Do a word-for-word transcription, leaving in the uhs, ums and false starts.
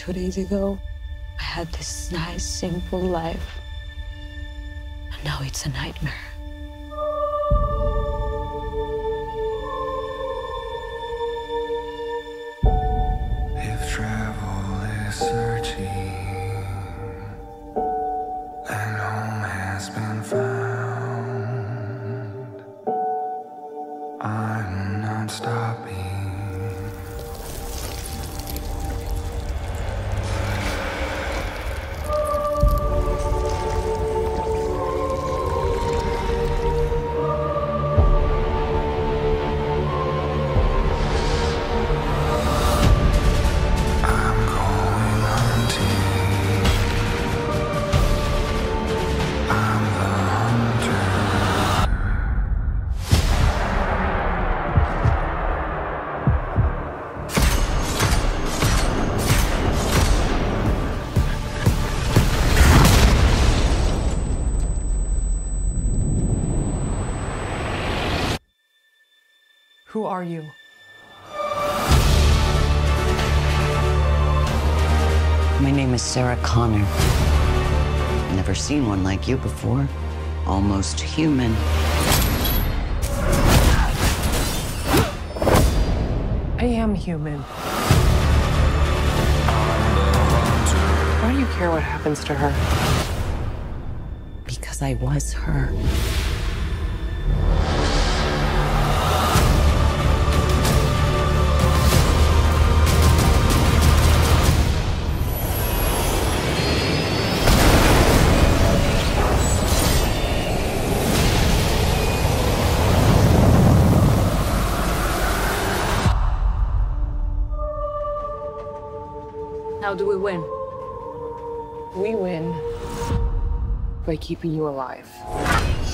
two days ago, I had this nice, simple life. And now it's a nightmare. If travel is searching and home has been found, I'm not stopping. Who are you? My name is Sarah Connor. Never seen one like you before. Almost human. I am human. Why do you care what happens to her? Because I was her. How do we win? We win by keeping you alive.